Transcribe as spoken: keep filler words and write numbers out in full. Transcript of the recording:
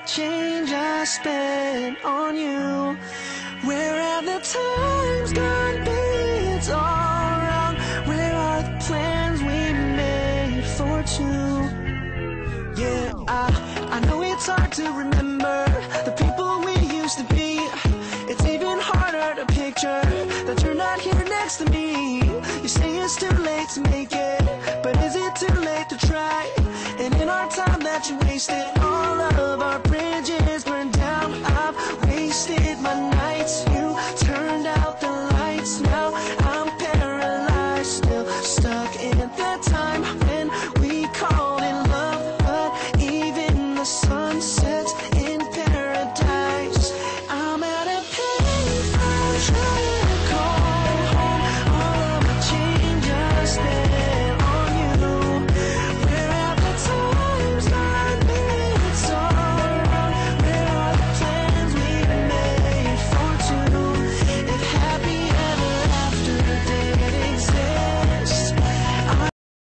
change I spent on you? Where have the times gone, babe? It's all wrong. Where are the plans we made for two? Yeah, I, I know it's hard to remember the people we used to be. It's even harder to picture that you're not here next to me. You say it's too late to make it, but is it too late to try? And in our time that you wasted